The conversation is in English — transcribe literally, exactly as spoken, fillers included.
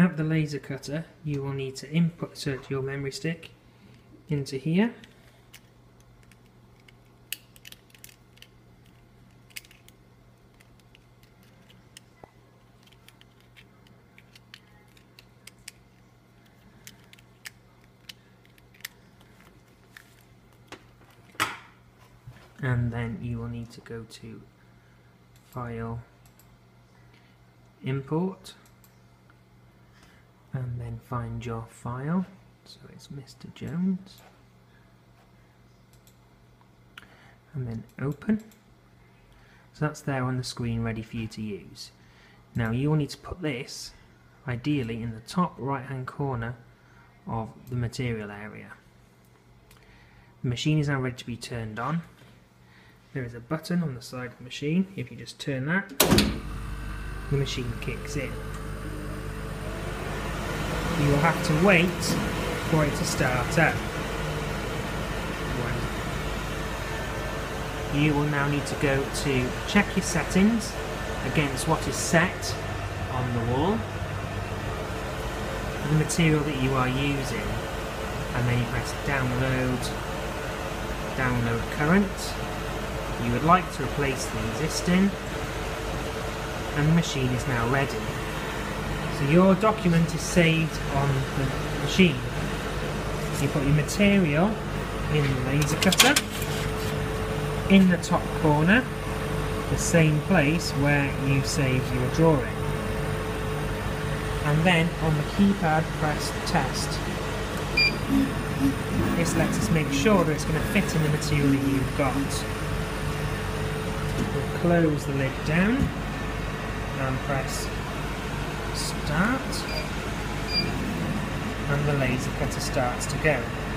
At the laser cutter, you will need to insert your memory stick into here. And then you will need to go to File, Import, and then find your file. So it's Mister Jones, and then Open. So that's there on the screen ready for you to use. Now you will need to put this ideally in the top right hand corner of the material area. The machine is now ready to be turned on. There is a button on the side of the machine. If you just turn that, the machine kicks in. You will have to wait for it to start up. You will now need to go to check your settings against what is set on the wall, the material that you are using, and then you press download, download current. You would like to replace the existing, and the machine is now ready. So your document is saved on the machine. You put your material in the laser cutter, in the top corner, the same place where you saved your drawing. And then on the keypad press test. This lets us make sure that it's going to fit in the material that you've got. We'll close the lid down and press start, and the laser cutter starts to go.